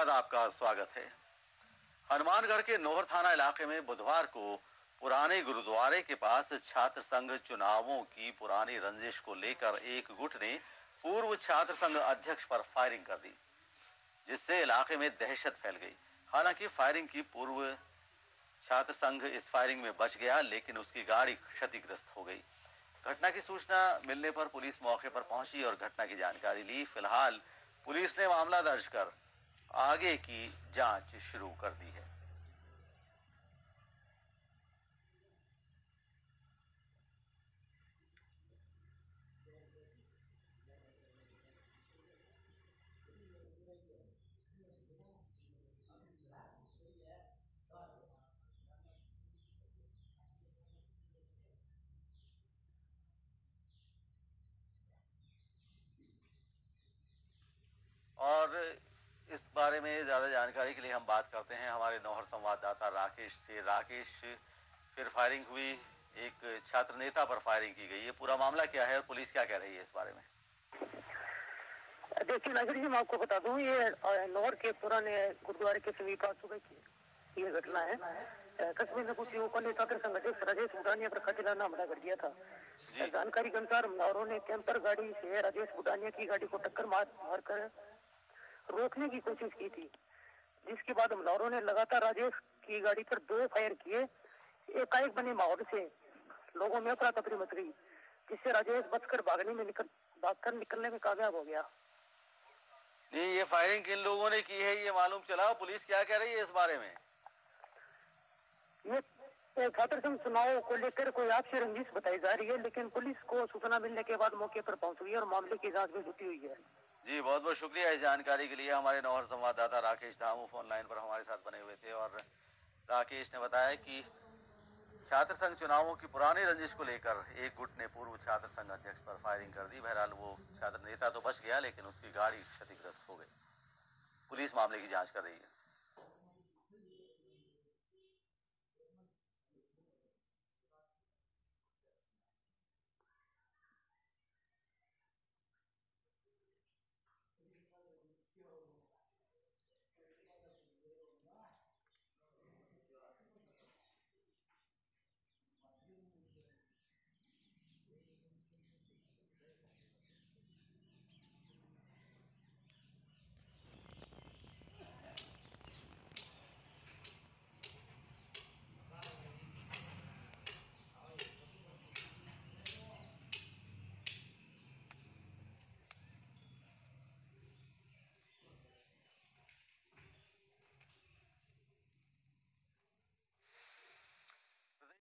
बाद आपका स्वागत है। हनुमानगढ़ के नोहर थाना इलाके में बुधवार को पुराने गुरुद्वारे के पास छात्र संघ चुनावों की पुरानी रंजिश को लेकर एक गुट ने पूर्व छात्र संघ अध्यक्ष पर फायरिंग कर दी, जिससे इलाके में दहशत फैल गई। हालांकि फायरिंग की पूर्व छात्र संघ इस फायरिंग में बच गया, लेकिन उसकी गाड़ी क्षतिग्रस्त हो गई। घटना की सूचना मिलने पर पुलिस मौके पर पहुंची और घटना की जानकारी ली। फिलहाल पुलिस ने मामला दर्ज कर आगे की जांच शुरू कर दी है। और इस बारे में ज्यादा जानकारी के लिए हम बात करते हैं हमारे नौहर संवाददाता राकेश से। राकेश, फिर फायरिंग हुई, एक छात्र नेता पर फायरिंग की गई, ये पूरा मामला क्या है और पुलिस क्या कह रही है इस बारे में? देखिए नाजिर जी, मैं आपको बता दूं, ये नौहर के पुराने गुरुद्वारे के समीप आज सुबह की ये घटना है। कस्बे में कुछ युवकों ने छात्र संघ अध्यक्ष राजेश बुटानिया पर खतिलाना हमला कर दिया था। जानकारी के अनुसार हमलावरों ने कैंपर गाड़ी से राजेश बुटानिया की गाड़ी को टक्कर मारकर रोकने की कोशिश की थी, जिसके बाद हमलावरों ने लगातार राजेश की गाड़ी पर 2 फायर किए। एकाएक बने माहौल से लोगों में अफरा तफरी मच गई, जिससे राजेश बचकर भागकर निकलने में कामयाब हो गया। नहीं, ये फायरिंग किन लोगों ने की है ये मालूम चला? पुलिस क्या कह रही है इस बारे में? ये छात्र संघ चुनाव को लेकर कोई आपसी रंजिश बताई जा रही है, लेकिन पुलिस को सूचना मिलने के बाद मौके पर पहुंच गई और मामले की जांच में जुटी हुई है। जी, बहुत बहुत शुक्रिया इस जानकारी के लिए। हमारे नौहर संवाददाता राकेश धामू फोन लाइन पर हमारे साथ बने हुए थे और राकेश ने बताया कि छात्र संघ चुनावों की पुरानी रंजिश को लेकर एक गुट ने पूर्व छात्र संघ अध्यक्ष पर फायरिंग कर दी। बहरहाल वो छात्र नेता तो बच गया, लेकिन उसकी गाड़ी क्षतिग्रस्त हो गई। पुलिस मामले की जांच कर रही है।